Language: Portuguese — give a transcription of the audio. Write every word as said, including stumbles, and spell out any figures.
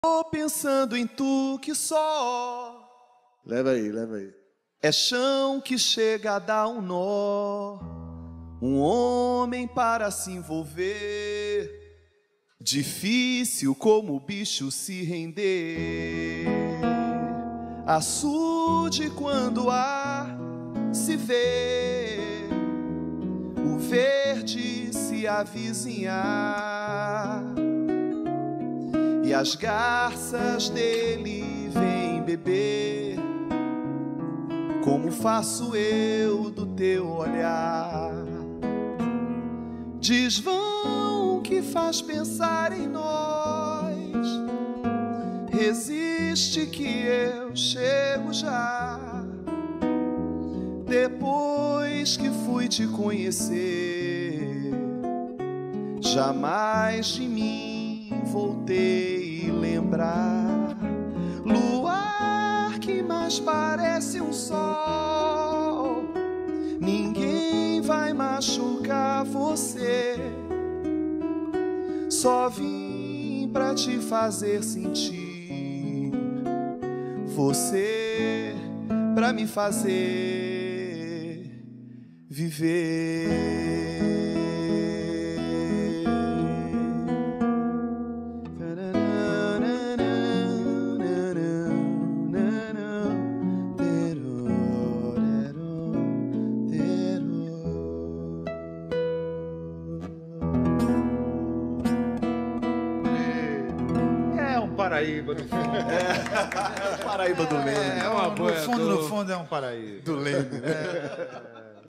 Tô pensando em tu que só Leva aí, leva aí. é chão que chega a dar um nó. Um homem para se envolver, difícil como o bicho se render. Açude quando o ar se vê, o verde se avizinhar, e as garças dele vêm beber, como faço eu do teu olhar. Desvão que faz pensar em nós, resiste que eu chego já. Depois que fui te conhecer, jamais de mim voltei lembrar. Luar que mais parece um sol, ninguém vai machucar você. Só vim pra te fazer sentir, você pra me fazer viver. Paraíba, no fundo. É, Paraíba do Leme. É, é uma boa. No fundo, do... no fundo é um paraíba. Do Leme, né? É.